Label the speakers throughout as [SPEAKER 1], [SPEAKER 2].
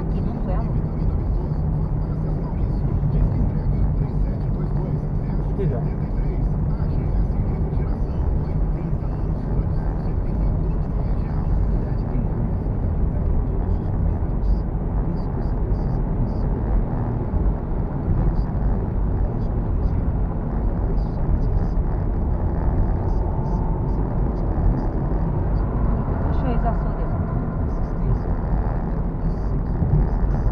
[SPEAKER 1] aqui, não foi, amor?
[SPEAKER 2] Que já?
[SPEAKER 1] Deixa eu ir, Açores.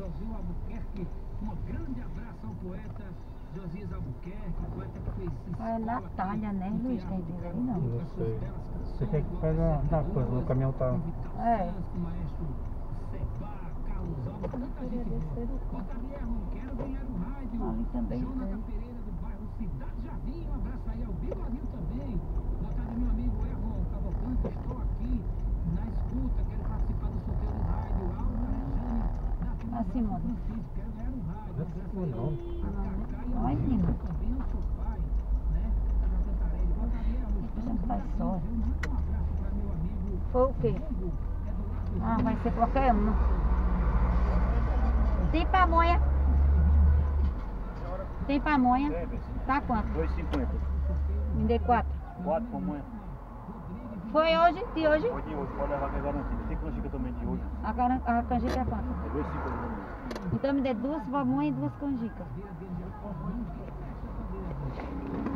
[SPEAKER 1] José Albuquerque. Um grande abraço ao poeta Josias Albuquerque, poeta que fez escola.
[SPEAKER 2] É Natália, né, Luiz? Tem dele aí não.
[SPEAKER 3] Não sei. Você quer que pega da coisa, o caminhão tá.
[SPEAKER 2] É.
[SPEAKER 1] Maestro Sepá, Carlos Alves, muita gente boa. Gabriel Monquero ganharam o rádio.
[SPEAKER 2] Ali também
[SPEAKER 1] Jonathan
[SPEAKER 2] tem.
[SPEAKER 1] Pereira do bairro Cidade Jardim, um abraço aí ao Bigodinho também. Boa tarde, meu amigo Erron Cavalcante, estou aqui na escuta, quero participar do sorteio do rádio. Alda Rejane, da turma
[SPEAKER 2] Assim,
[SPEAKER 1] São
[SPEAKER 2] mano.
[SPEAKER 1] Francisco, quero ganhar um rádio. Um abraço aí ao Cacá e ao
[SPEAKER 2] Ai, menina.
[SPEAKER 1] Gilson, também ao seu pai, né? Tá na Cantarelli. Boa tarde, Erron, estamos
[SPEAKER 2] Faz
[SPEAKER 1] aqui,
[SPEAKER 2] só.
[SPEAKER 1] viu? Manda um abraço para meu amigo
[SPEAKER 2] Foi o quê?
[SPEAKER 1] Hugo, é do lado
[SPEAKER 2] Ah, vai ser qualquer uma. Tem pamonha? Tem pamonha? Tá quanto?
[SPEAKER 4] 2,50.
[SPEAKER 2] Me dê 4.
[SPEAKER 4] 4 pamonha.
[SPEAKER 2] Foi hoje? De hoje?
[SPEAKER 4] Foi de hoje, pode levar que é garantido. Tem canjica também de hoje.
[SPEAKER 2] A canjica é quanto?
[SPEAKER 4] É 2,50 também.
[SPEAKER 2] Então me dê 2 pamonhas e 2 canjicas.